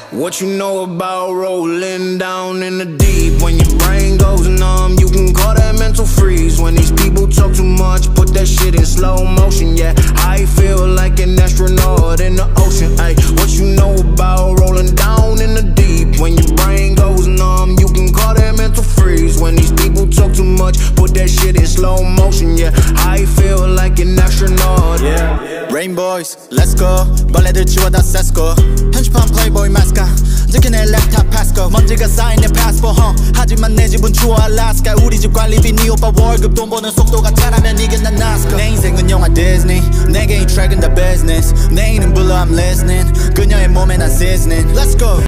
What you know about rolling down in the deep? When your brain goes numb, you can call that mental freeze. When these people talk too much, put that shit in slow motion. Yeah, I feel like an astronaut in the ocean. Ay, what you know about rolling down in the deep? When your brain goes numb, you can call that mental freeze. When these people talk too much, put that shit in slow motion. Yeah, I feel like an astronaut. Yeah. Rainbows, let's go. 벌레들 치워다 셌고 현실판 플레이보이 마스카 지켜 내 랩탑 파스코 먼지가 쌓인 내 passport 하지만 내 집은 추워 알라스카 우리 집 관리비 네 오빠 월급 돈 버는 속도가 차라면 이게 난 나스코 내 인생은 영화 디즈니 내게 이 트랙은 다 비즈니스 내 이름 불러 I'm listening 그녀의 몸에 난 seasoning Let's go